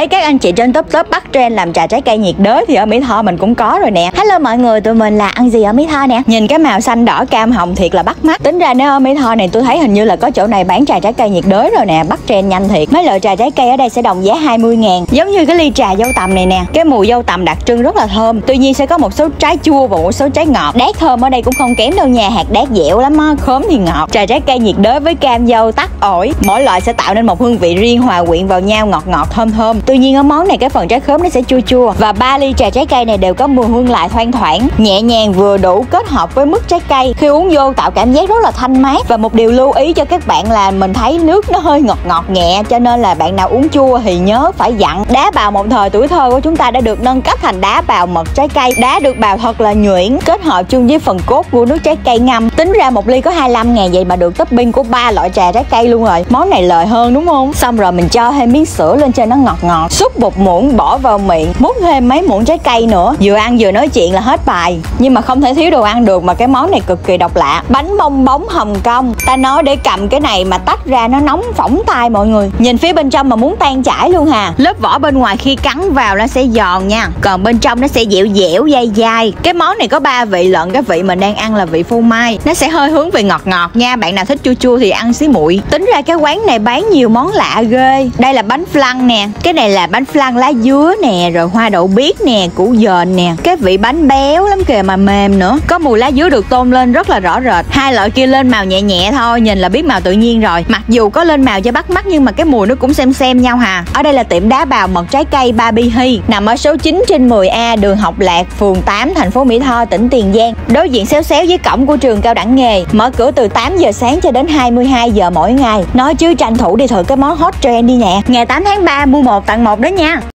Thấy các anh chị trên top bắt trend làm trà trái cây nhiệt đới thì ở Mỹ Tho mình cũng có rồi nè. Hello mọi người, tụi mình là ăn gì ở Mỹ Tho nè. Nhìn cái màu xanh đỏ cam hồng thiệt là bắt mắt. Tính ra nếu ở Mỹ Tho này tôi thấy hình như là có chỗ này bán trà trái cây nhiệt đới rồi nè, bắt trend nhanh thiệt. Mấy loại trà trái cây ở đây sẽ đồng giá 20.000. Giống như cái ly trà dâu tằm này nè. Cái mùi dâu tằm đặc trưng rất là thơm. Tuy nhiên sẽ có một số trái chua và một số trái ngọt. Đát thơm ở đây cũng không kém đâu nha, hạt đát dẻo lắm á, khóm thì ngọt. Trà trái cây nhiệt đới với cam dâu tắc ổi, mỗi loại sẽ tạo nên một hương vị riêng hòa quyện vào nhau, ngọt ngọt thơm thơm. Tuy nhiên ở món này cái phần trái khóm nó sẽ chua chua. Và 3 ly trà trái cây này đều có mùi hương lại thoang thoảng, nhẹ nhàng vừa đủ, kết hợp với mứt trái cây. Khi uống vô tạo cảm giác rất là thanh mát. Và một điều lưu ý cho các bạn là mình thấy nước nó hơi ngọt ngọt nhẹ, cho nên là bạn nào uống chua thì nhớ phải dặn. Đá bào một thời tuổi thơ của chúng ta đã được nâng cấp thành đá bào mật trái cây. Đá được bào thật là nhuyễn, kết hợp chung với phần cốt của nước trái cây ngâm. Tính ra một ly có 25.000, vậy mà được topping của 3 loại trà trái cây luôn rồi. Món này lời hơn đúng không? Xong rồi mình cho thêm miếng sữa lên trên, nó ngọt ngọt. Xúc một muỗng bỏ vào miệng, múc thêm mấy muỗng trái cây nữa. Vừa ăn vừa nói chuyện là hết bài. Nhưng mà không thể thiếu đồ ăn được, mà cái món này cực kỳ độc lạ. Bánh bong bóng Hồng Kông. Ta nói để cầm cái này mà tách ra nó nóng phỏng tay mọi người. Nhìn phía bên trong mà muốn tan chảy luôn hà. Lớp vỏ bên ngoài khi cắn vào nó sẽ giòn nha, còn bên trong nó sẽ dẻo dẻo dai dai. Cái món này có 3 vị lận. Cái vị mình đang ăn là vị phô mai, nó sẽ hơi hướng về ngọt ngọt nha. Bạn nào thích chua chua thì ăn xí muội. Tính ra cái quán này bán nhiều món lạ ghê. Đây là bánh flan nè, cái này là bánh flan lá dứa nè, rồi hoa đậu biếc nè, củ dền nè. Cái vị bánh béo lắm kìa mà mềm nữa, có mùi lá dứa được tôn lên rất là rõ rệt. Hai loại kia lên màu nhẹ nhẹ thôi, nhìn là biết màu tự nhiên rồi. Mặc dù có lên màu cho bắt mắt nhưng mà cái mùi nó cũng xem nhau hà. Ở đây là tiệm đá bào mật trái cây Baby Hi, nằm ở số 9/10A đường Học Lạc, phường 8, thành phố Mỹ Tho, tỉnh Tiền Giang. Đối diện xéo xéo với cổng của trường cao đẳng nghề. Mở cửa từ 8 giờ sáng cho đến 22 giờ mỗi ngày. Nói chứ tranh thủ đi thử cái món hot trend đi nè. Ngày 8 tháng 3 mua 1 tặng 1 đó nha.